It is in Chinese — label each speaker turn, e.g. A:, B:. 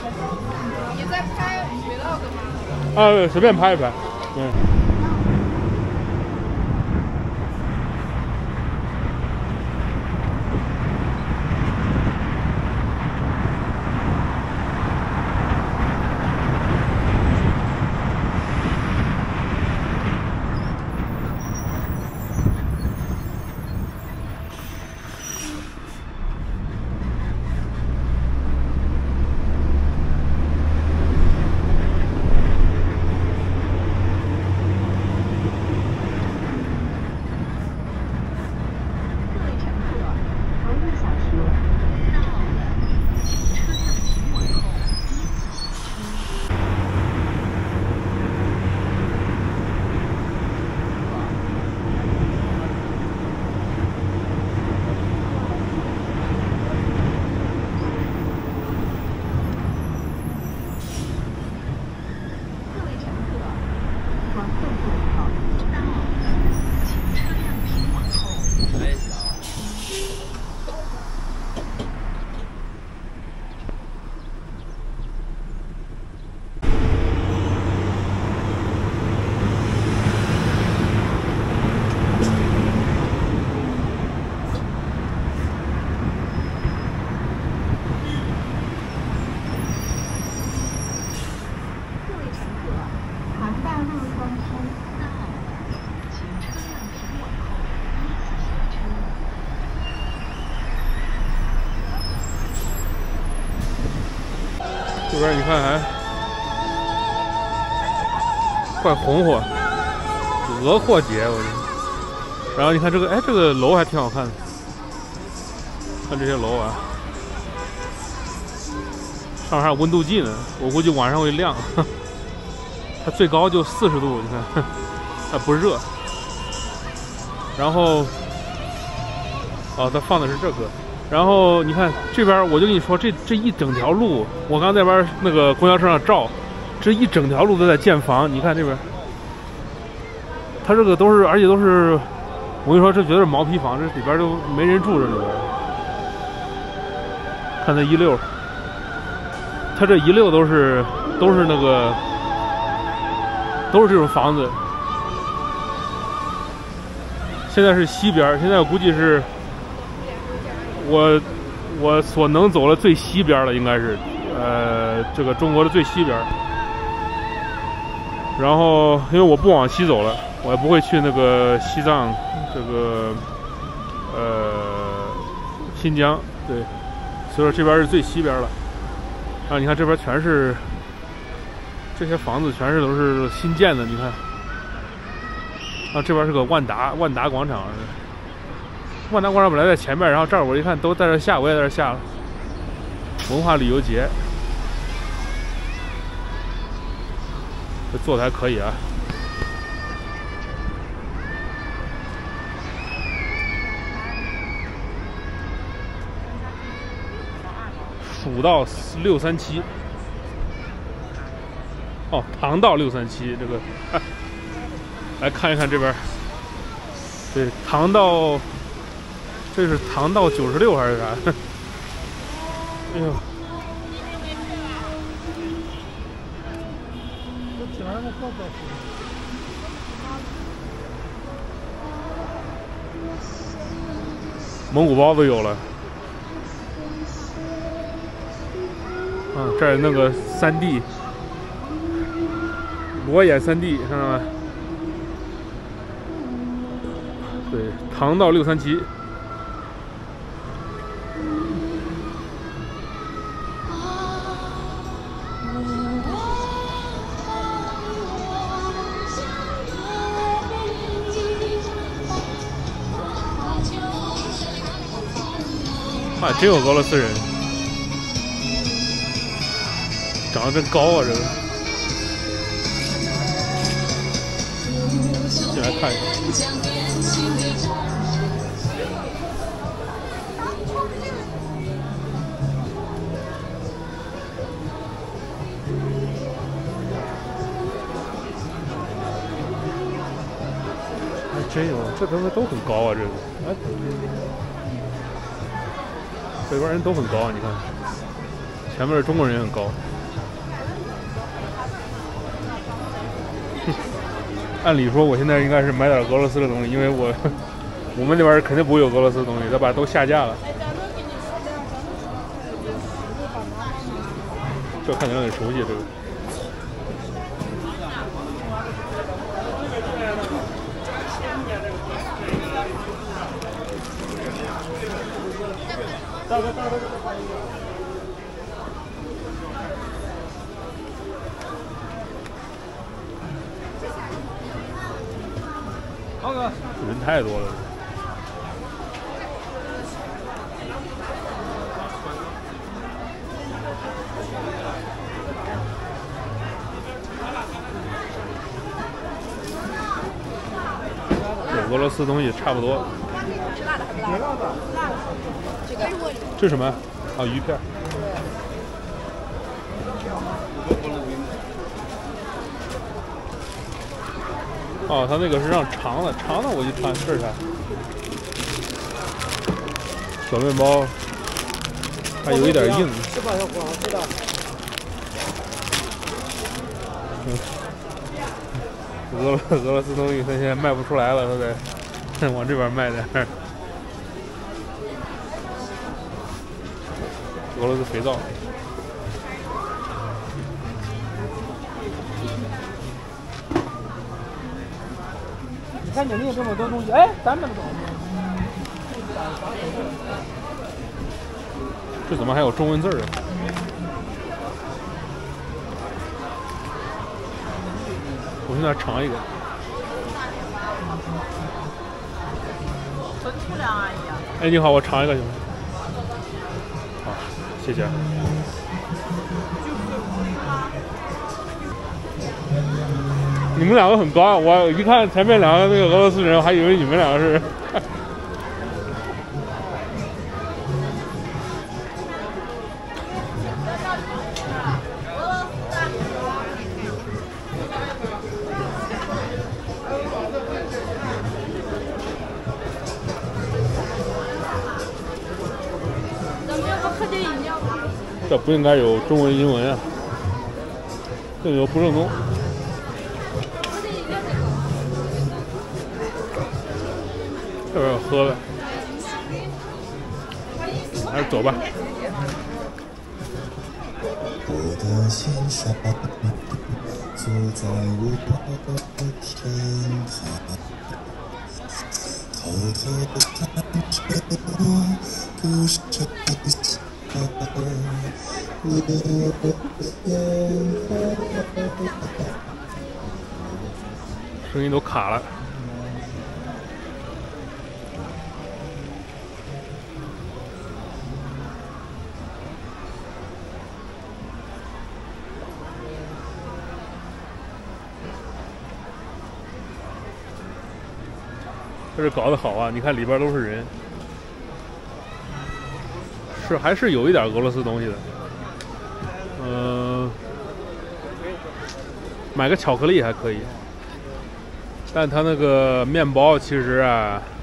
A: 你在拍 vlog 吗？
B: 啊，随便拍一拍。嗯。这边你看还怪红火，鹅货节我这。然后你看这个，哎，这个楼还挺好看的，看这些楼啊，上面还有温度计呢，我估计晚上会亮。它最高就40度，你看，它不热。然后，哦，它放的是这个。然后你看这边，我就跟你说，这一整条路，我刚在那边那个公交车上照，这一整条路都在建房。你看这边，它这个都是，而且都是，我跟你说，这绝对是毛坯房，这里边都没人住，这里边。看那16，它这16都是那个，都是这种房子。现在是西边，现在我估计是。我所能走的最西边了，应该是，这个中国的最西边。然后，因为我不往西走了，我也不会去那个西藏，这个，新疆，对，所以说这边是最西边了。啊，你看这边全是这些房子，全是都是新建的，你看。啊，这边是个万达广场。万达广场本来在前面，然后这儿我一看都在这下，我也在这下了。文化旅游节，这做的还可以啊。蜀道637，哦，唐道637，这个，来看一看这边，对，唐道。这是唐道96还是啥？哎呦！蒙古包都有了。这儿那个3D，裸眼3D，看到没？对，唐道637。啊，真有俄罗斯人，长得真高啊！这个，进来看一下。还真有，这他妈都很高啊！这个，哎。这边人都很高啊，你看，前面的中国人也很高。 按理说我现在应该是买点俄罗斯的东西，因为我们那边肯定不会有俄罗斯的东西，对吧？都下架了。这看起来很熟悉，这个。人太多了。这俄罗斯东西差不多。
A: 吃辣的还不辣的？辣的。
B: 这是什么？啊，鱼片。哦，它那个是让长的，长的我就尝试一下。小面包，还有一点硬。
C: 是吧，小伙？知道。
B: 俄罗斯东西它现在卖不出来了，它得往这边卖点。俄罗斯肥皂。
C: 你看你有这么多东西，哎，咱们走。
B: 这怎么还有中文字啊？我现在尝一个。
A: 纯粗粮而已啊。
B: 哎，你好，我尝一个行吗？好，谢谢。你们两个很高，我一看前面两个那个俄罗斯人，我还以为你们两个是。
A: 咱们要不喝点饮料吧？
B: 这不应该有中文、英文啊，这有不正宗。这边有喝的，还是走吧。
D: 我的心上坐在我的天台，偷偷地看着我不舍的笑，我的眼
B: 声音都卡了。这是搞得好啊！你看里边都是人，还是有一点俄罗斯东西的。买个巧克力还可以，但它那个面包其实啊。